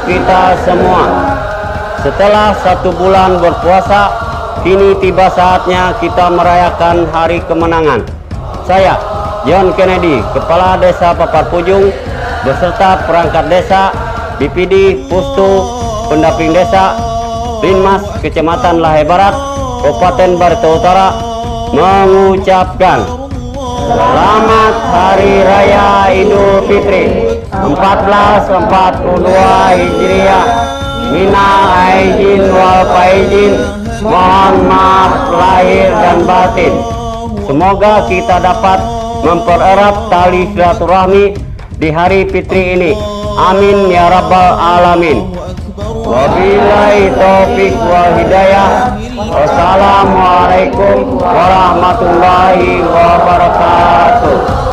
kita semua. Setelah 1 bulan berpuasa, kini tiba saatnya kita merayakan hari kemenangan. Saya, John Kennedy, Kepala Desa Papar Pujung, beserta perangkat desa, BPD, Pustu, pendamping desa, Linmas, Kecamatan Lahai Barat, Kabupaten Barito Utara, mengucapkan Selamat Hari Raya Idul Fitri 1442 Hijriah. Minal aidin wal faizin, mohon maaf lahir dan batin. Semoga kita dapat mempererat tali silaturahmi di hari fitri ini. Amin ya rabbal alamin. Wabillahi taufik wal hidayah. Wassalamualaikum warahmatullahi wabarakatuh.